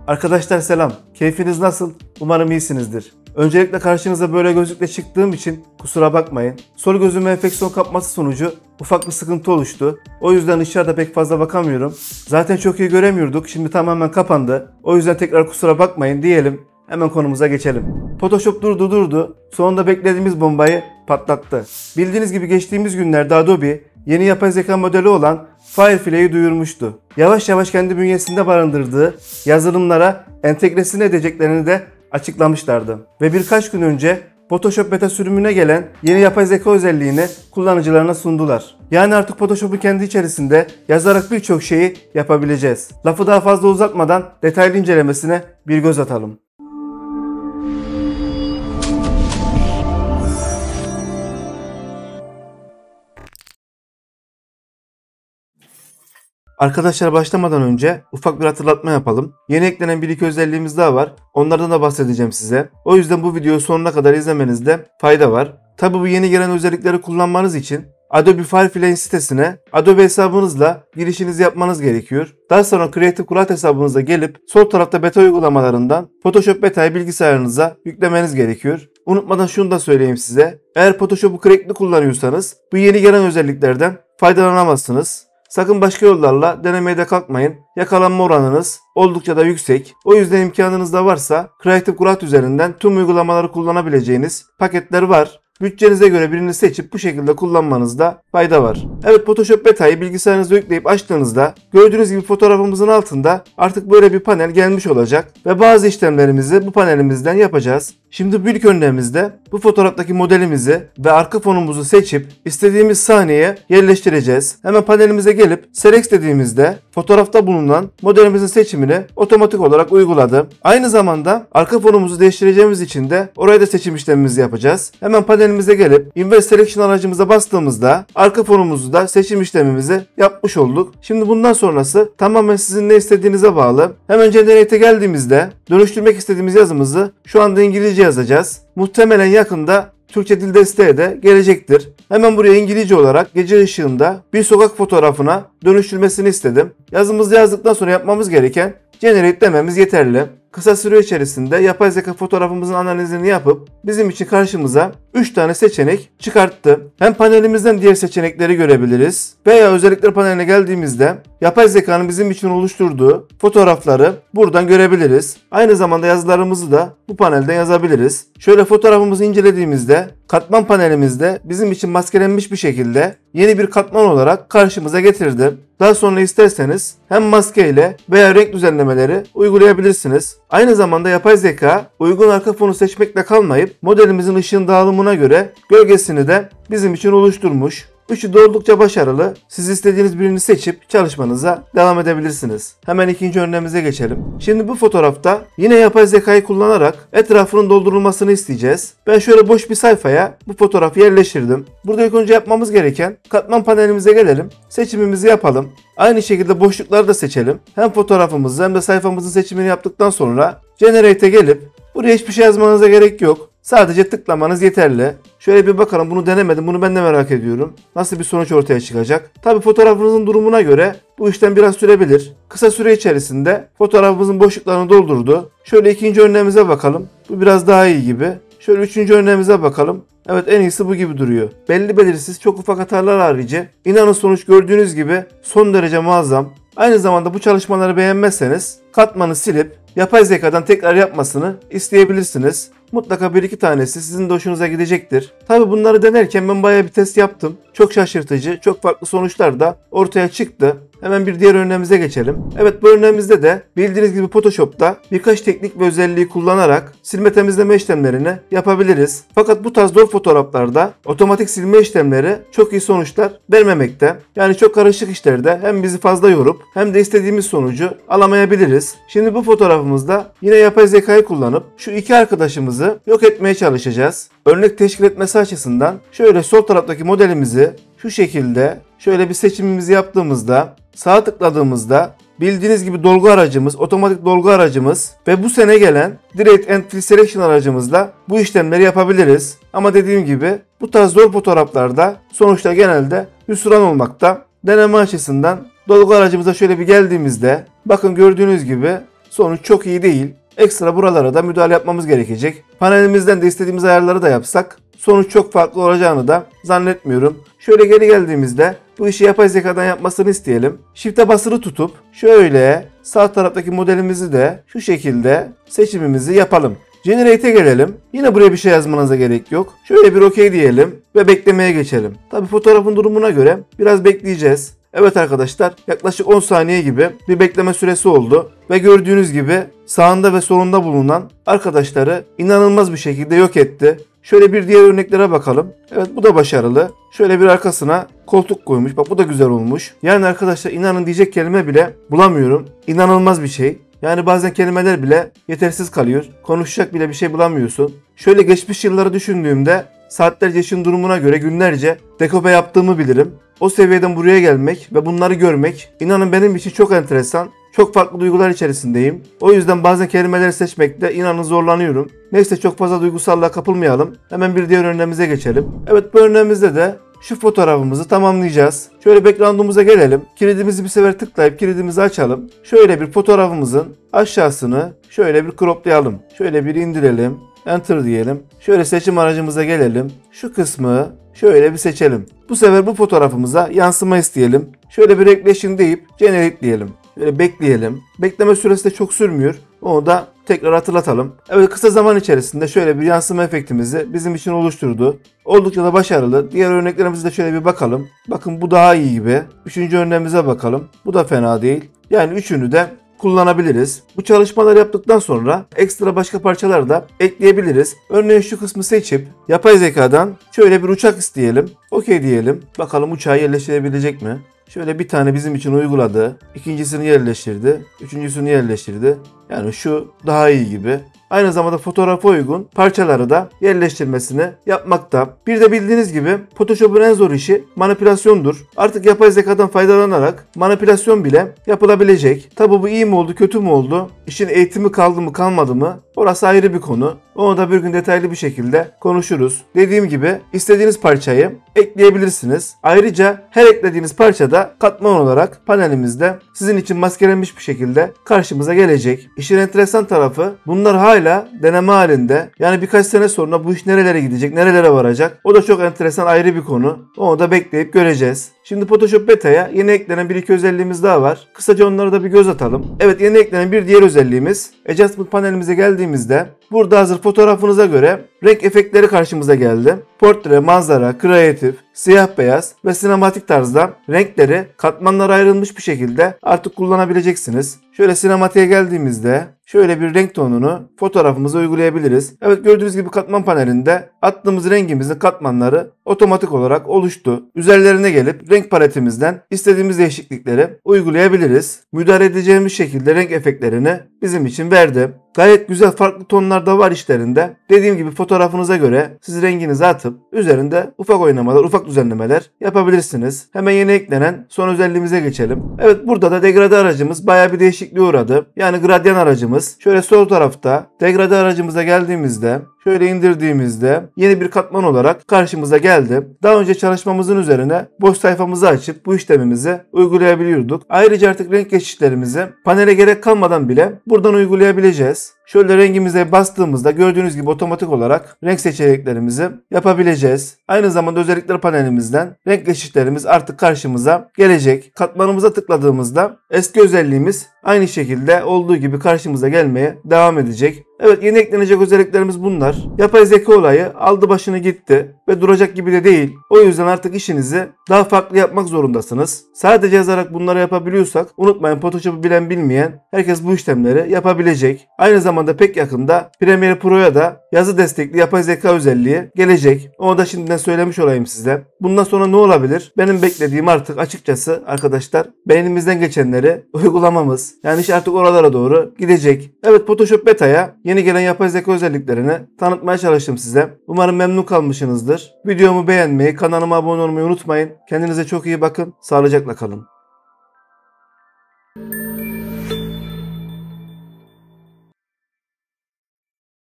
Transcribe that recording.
Arkadaşlar selam. Keyfiniz nasıl? Umarım iyisinizdir. Öncelikle karşınıza böyle gözlükle çıktığım için kusura bakmayın. Sol gözüme enfeksiyon kapması sonucu ufak bir sıkıntı oluştu. O yüzden dışarıda pek fazla bakamıyorum. Zaten çok iyi göremiyorduk. Şimdi tamamen kapandı. O yüzden tekrar kusura bakmayın diyelim. Hemen konumuza geçelim. Photoshop durdu. Sonunda beklediğimiz bombayı patlattı. Bildiğiniz gibi geçtiğimiz günlerde Adobe yeni yapay zeka modeli olan Firefly'yi duyurmuştu. Yavaş yavaş kendi bünyesinde barındırdığı yazılımlara entegresini edeceklerini de açıklamışlardı. Ve birkaç gün önce Photoshop beta sürümüne gelen yeni yapay zeka özelliğini kullanıcılarına sundular. Yani artık Photoshop'un kendi içerisinde yazarak birçok şeyi yapabileceğiz. Lafı daha fazla uzatmadan detaylı incelemesine bir göz atalım. Arkadaşlar başlamadan önce ufak bir hatırlatma yapalım. Yeni eklenen bir iki özelliğimiz daha var. Onlardan da bahsedeceğim size. O yüzden bu videoyu sonuna kadar izlemenizde fayda var. Tabi bu yeni gelen özellikleri kullanmanız için Adobe Firefly'in sitesine Adobe hesabınızla girişinizi yapmanız gerekiyor. Daha sonra Creative Cloud hesabınıza gelip sol tarafta beta uygulamalarından Photoshop Beta'yı bilgisayarınıza yüklemeniz gerekiyor. Unutmadan şunu da söyleyeyim size. Eğer Photoshop'u crackli kullanıyorsanız bu yeni gelen özelliklerden faydalanamazsınız. Sakın başka yollarla denemeye de kalkmayın. Yakalanma oranınız oldukça da yüksek. O yüzden imkanınız da varsa Creative Cloud üzerinden tüm uygulamaları kullanabileceğiniz paketler var. Bütçenize göre birini seçip bu şekilde kullanmanızda fayda var. Evet, Photoshop Beta'yı bilgisayarınıza yükleyip açtığınızda gördüğünüz gibi fotoğrafımızın altında artık böyle bir panel gelmiş olacak ve bazı işlemlerimizi bu panelimizden yapacağız. Şimdi bu ilk örneğimizde bu fotoğraftaki modelimizi ve arka fonumuzu seçip istediğimiz sahneye yerleştireceğiz. Hemen panelimize gelip Select dediğimizde fotoğrafta bulunan modelimizin seçimini otomatik olarak uyguladı. Aynı zamanda arka fonumuzu değiştireceğimiz için de oraya da seçim işlemimizi yapacağız. Hemen panelimize gelip Invert Selection aracımıza bastığımızda arka fonumuzu da seçim işlemimizi yapmış olduk. Şimdi bundan sonrası tamamen sizin ne istediğinize bağlı. Hemen Generate'e geldiğimizde dönüştürmek istediğimiz yazımızı şu anda İngilizce yazacağız. Muhtemelen yakında Türkçe dil desteği de gelecektir. Hemen buraya İngilizce olarak gece ışığında bir sokak fotoğrafına dönüştürmesini istedim. Yazımızı yazdıktan sonra yapmamız gereken Generate dememiz yeterli. Kısa süre içerisinde yapay zeka fotoğrafımızın analizini yapıp bizim için karşımıza 3 tane seçenek çıkarttı. Hem panelimizden diğer seçenekleri görebiliriz veya özellikler paneline geldiğimizde yapay zekanın bizim için oluşturduğu fotoğrafları buradan görebiliriz. Aynı zamanda yazılarımızı da bu panelden yazabiliriz. Şöyle fotoğrafımızı incelediğimizde katman panelimizde bizim için maskelenmiş bir şekilde yeni bir katman olarak karşımıza getirdi. Daha sonra isterseniz hem maskeyle veya renk düzenlemeleri uygulayabilirsiniz. Aynı zamanda yapay zeka uygun arka fonu seçmekle kalmayıp modelimizin ışığın dağılımına göre gölgesini de bizim için oluşturmuş. Üçü de oldukça başarılı. Siz istediğiniz birini seçip çalışmanıza devam edebilirsiniz. Hemen ikinci örneğimize geçelim. Şimdi bu fotoğrafta yine yapay zekayı kullanarak etrafının doldurulmasını isteyeceğiz. Ben şöyle boş bir sayfaya bu fotoğrafı yerleştirdim. Burada ilk önce yapmamız gereken katman panelimize gelelim. Seçimimizi yapalım. Aynı şekilde boşlukları da seçelim. Hem fotoğrafımızı hem de sayfamızın seçimini yaptıktan sonra Generate'e gelip buraya hiçbir şey yazmanıza gerek yok. Sadece tıklamanız yeterli. Şöyle bir bakalım, bunu denemedim. Bunu ben de merak ediyorum. Nasıl bir sonuç ortaya çıkacak? Tabii fotoğrafınızın durumuna göre bu işlem biraz sürebilir. Kısa süre içerisinde fotoğrafımızın boşluklarını doldurdu. Şöyle ikinci örneğimize bakalım. Bu biraz daha iyi gibi. Şöyle üçüncü örneğimize bakalım. Evet, en iyisi bu gibi duruyor. Belli belirsiz çok ufak hatalar harici İnanın sonuç gördüğünüz gibi son derece muazzam. Aynı zamanda bu çalışmaları beğenmezseniz katmanı silip yapay zekadan tekrar yapmasını isteyebilirsiniz. Mutlaka bir iki tanesi sizin de hoşunuza gidecektir. Tabi bunları denerken ben bayağı bir test yaptım. Çok şaşırtıcı, çok farklı sonuçlar da ortaya çıktı. Hemen bir diğer örneğimize geçelim. Evet, bu örneğimizde de bildiğiniz gibi Photoshop'ta birkaç teknik ve özelliği kullanarak silme temizleme işlemlerini yapabiliriz. Fakat bu tarz zor fotoğraflarda otomatik silme işlemleri çok iyi sonuçlar vermemekte. Yani çok karışık işlerde hem bizi fazla yorup hem de istediğimiz sonucu alamayabiliriz. Şimdi bu fotoğrafımızda yine yapay zekayı kullanıp şu iki arkadaşımızı yok etmeye çalışacağız. Örnek teşkil etmesi açısından şöyle sol taraftaki modelimizi şu şekilde şöyle bir seçimimizi yaptığımızda sağa tıkladığımızda bildiğiniz gibi dolgu aracımız, otomatik dolgu aracımız ve bu sene gelen Direct and Fill Selection aracımızla bu işlemleri yapabiliriz. Ama dediğim gibi bu tarz zor fotoğraflarda sonuçta genelde hüsran olmakta. Deneme açısından dolgu aracımıza şöyle bir geldiğimizde bakın gördüğünüz gibi sonuç çok iyi değil. Ekstra buralara da müdahale yapmamız gerekecek. Panelimizden de istediğimiz ayarları da yapsak sonuç çok farklı olacağını da zannetmiyorum. Şöyle geri geldiğimizde bu işi yapay zekadan yapmasını isteyelim. Shift'e basılı tutup şöyle sağ taraftaki modelimizi de şu şekilde seçimimizi yapalım. Generate'e gelelim. Yine buraya bir şey yazmanıza gerek yok. Şöyle bir OK diyelim ve beklemeye geçelim. Tabi fotoğrafın durumuna göre biraz bekleyeceğiz. Evet arkadaşlar, yaklaşık 10 saniye gibi bir bekleme süresi oldu. Ve gördüğünüz gibi sağında ve solunda bulunan arkadaşları inanılmaz bir şekilde yok etti. Şöyle bir diğer örneklere bakalım. Evet, bu da başarılı. Şöyle bir arkasına koltuk koymuş. Bak, bu da güzel olmuş. Yani arkadaşlar, inanın diyecek kelime bile bulamıyorum. İnanılmaz bir şey. Yani bazen kelimeler bile yetersiz kalıyor. Konuşacak bile bir şey bulamıyorsun. Şöyle geçmiş yılları düşündüğümde saatlerce işin durumuna göre günlerce dekope yaptığımı bilirim. O seviyeden buraya gelmek ve bunları görmek inanın benim için çok enteresan. Çok farklı duygular içerisindeyim. O yüzden bazen kelimeleri seçmekte inanın zorlanıyorum. Neyse, çok fazla duygusallığa kapılmayalım. Hemen bir diğer örneğimize geçelim. Evet, bu örneğimizde de şu fotoğrafımızı tamamlayacağız. Şöyle background'umuza gelelim. Kilidimizi bir sefer tıklayıp kilidimizi açalım. Şöyle bir fotoğrafımızın aşağısını şöyle bir croplayalım. Şöyle bir indirelim. Enter diyelim. Şöyle seçim aracımıza gelelim. Şu kısmı şöyle bir seçelim. Bu sefer bu fotoğrafımıza yansıma isteyelim. Şöyle bir Regression deyip Generate diyelim. Şöyle bekleyelim. Bekleme süresi de çok sürmüyor. Onu da tekrar hatırlatalım. Evet, kısa zaman içerisinde şöyle bir yansıma efektimizi bizim için oluşturdu. Oldukça da başarılı. Diğer örneklerimize de şöyle bir bakalım. Bakın, bu daha iyi gibi. Üçüncü örneğimize bakalım. Bu da fena değil. Yani üçünü de kullanabiliriz. Bu çalışmaları yaptıktan sonra ekstra başka parçalar da ekleyebiliriz. Örneğin şu kısmı seçip yapay zekadan şöyle bir uçak isteyelim. OK diyelim. Bakalım uçağı yerleştirebilecek mi? Şöyle bir tane bizim için uyguladı. İkincisini yerleştirdi. Üçüncüsünü yerleştirdi. Yani şu daha iyi gibi. Aynı zamanda fotoğrafa uygun parçaları da yerleştirmesini yapmakta. Bir de bildiğiniz gibi Photoshop'un en zor işi manipülasyondur. Artık yapay zekadan faydalanarak manipülasyon bile yapılabilecek. Tabi bu iyi mi oldu, kötü mü oldu? İşin eğitimi kaldı mı, kalmadı mı? Orası ayrı bir konu. Onu da bir gün detaylı bir şekilde konuşuruz. Dediğim gibi istediğiniz parçayı ekleyebilirsiniz. Ayrıca her eklediğiniz parça da katman olarak panelimizde sizin için maskelenmiş bir şekilde karşımıza gelecek. İşin enteresan tarafı, bunlar hala deneme halinde. Yani birkaç sene sonra bu iş nerelere gidecek, nerelere varacak? O da çok enteresan, ayrı bir konu. Onu da bekleyip göreceğiz. Şimdi Photoshop Beta'ya yeni eklenen bir iki özelliğimiz daha var. Kısaca onlara da bir göz atalım. Evet, yeni eklenen bir diğer özelliğimiz, Adjustment panelimize geldiğimizde burada hazır fotoğrafınıza göre renk efektleri karşımıza geldi. Portre, manzara, kreatif, siyah beyaz ve sinematik tarzda renkleri katmanlara ayrılmış bir şekilde artık kullanabileceksiniz. Şöyle sinematiğe geldiğimizde şöyle bir renk tonunu fotoğrafımıza uygulayabiliriz. Evet, gördüğünüz gibi katman panelinde attığımız rengimizin katmanları otomatik olarak oluştu. Üzerlerine gelip renk paletimizden istediğimiz değişiklikleri uygulayabiliriz. Müdahale edeceğimiz şekilde renk efektlerini bizim için verdi. Gayet güzel, farklı tonlar da var işlerinde. Dediğim gibi fotoğrafınıza göre siz renginizi atıp üzerinde ufak oynamalar, ufak düzenlemeler yapabilirsiniz. Hemen yeni eklenen son özelliğimize geçelim. Evet, burada da degrade aracımız bayağı bir değişikliğe uğradı. Yani gradyan aracımız şöyle sol tarafta, degrade aracımıza geldiğimizde şöyle indirdiğimizde yeni bir katman olarak karşımıza geldi. Daha önce çalışmamızın üzerine boş sayfamızı açıp bu işlemimizi uygulayabiliyorduk. Ayrıca artık renk geçişlerimizi panele gerek kalmadan bile buradan uygulayabileceğiz. Şöyle rengimize bastığımızda gördüğünüz gibi otomatik olarak renk seçeneklerimizi yapabileceğiz. Aynı zamanda özellikler panelimizden renk geçişlerimiz artık karşımıza gelecek. Katmanımıza tıkladığımızda eski özelliğimiz aynı şekilde olduğu gibi karşımıza gelmeye devam edecek. Evet, yeni eklenecek özelliklerimiz bunlar. Yapay zeka olayı aldı başını gitti ve duracak gibi de değil. O yüzden artık işinizi daha farklı yapmak zorundasınız. Sadece yazarak bunları yapabiliyorsak unutmayın, Photoshop'u bilen bilmeyen herkes bu işlemleri yapabilecek. Aynı zamanda pek yakında Premiere Pro'ya da yazı destekli yapay zeka özelliği gelecek. Onu da şimdiden söylemiş olayım size. Bundan sonra ne olabilir? Benim beklediğim artık açıkçası arkadaşlar beynimizden geçenleri uygulamamız. Yani iş artık oralara doğru gidecek. Evet, Photoshop Beta'ya yeni gelen yapay zeka özelliklerini tanıtmaya çalıştım size. Umarım memnun kalmışsınızdır. Videomu beğenmeyi, kanalıma abone olmayı unutmayın. Kendinize çok iyi bakın. Sağlıcakla kalın.